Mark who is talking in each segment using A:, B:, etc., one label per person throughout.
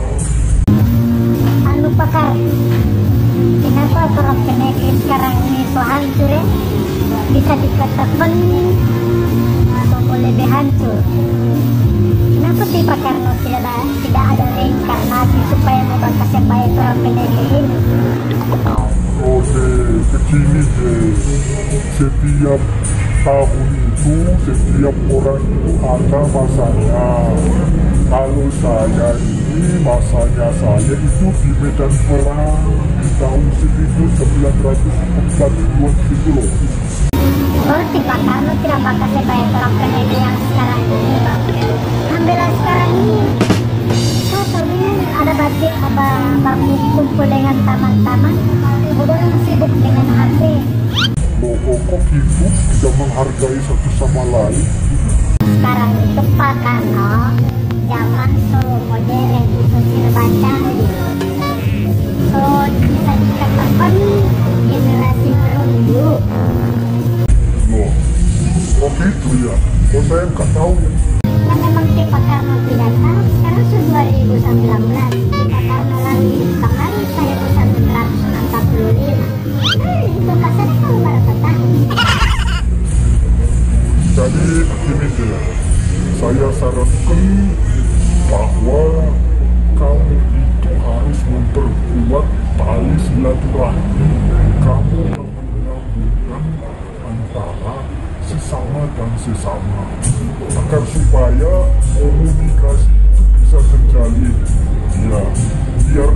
A: Anu pakar, kenapa orang penegri sekarang ini so hancur ya? Bisa dikatakan atau lebih hancur. Kenapa sih Pak Karno tidak ada reinkarnasi supaya membangkas yang baik orang penegri ini?
B: Oh begini setiap tahun itu setiap orang itu ada masanya. Kalau saya ini masanya saya itu di medan perang di tahun 1942 gitu loh.
A: Berarti Pak Karno tidak bakal sebaik orang penegri yang sekarang ini Pak. Alhamdulillah sekarang ini saya tahu ada budget apa berkumpul dengan taman-taman, udah sibuk dengan HP.
B: Loh kok gitu tidak menghargai satu sama lain?
A: Sekarang itu Pak Karno zaman solo modern itu serba canggih. So bisa dikatakan generasi dulu.
B: Loh, oh gitu ya? Kok saya nggak tahu ya?
A: Nah memang Pak Karno tidak tahu, sekarang sudah 2019. Pak Karno lagi kemarin saya 1945. Itu kasarnya kalau berapa tahun?
B: Jadi begini dia, saya sarankan bahwa kamu itu harus memperkuat tali silaturahmi kamu yang menyambungkan antara sesama dan sesama agar supaya komunikasi itu bisa terjalin ya, biar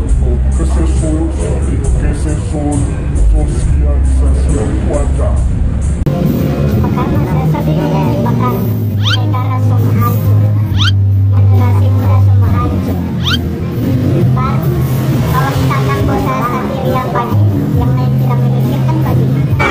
B: sosialisasi itu ada.
A: Karena saya sedih bahkan negara semua hancur, generasi muda semua hancur. Baru kalau misalkan bosan sendiri yang pagi, yang lain tidak memikirkan bagi.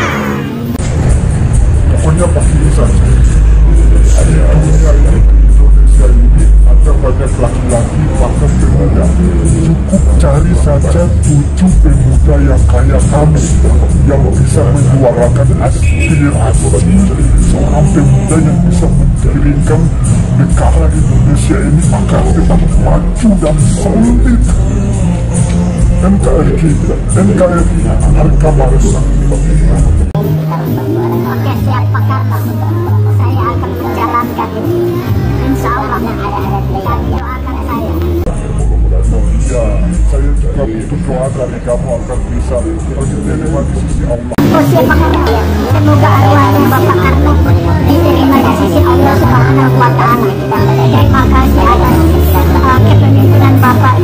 B: Pokoknya begini saja, di dunia ini, Indonesia ini ada banyak laki-laki bahkan pemuda. Cukup cari saja 7 pemuda yang kayak kami yang bisa menyuarakan aspirasi seorang pemuda yang bisa mengiringkan negara Indonesia ini agar tetap maju dan solid. NKRI harga bangsa.
A: Oke siap Pak Karno, saya akan menjalankan ini. Insya Allah doakan saya.
B: Iya, saya juga butuh doa dari kamu agar bisa diterima di sisi Allah.
A: Oh siap Pak Karno, semoga arwahnya Bapak Karno diterima di sisi Allah Subhanahu wa Ta'ala. Terima kasih atas kepemimpinan Bapak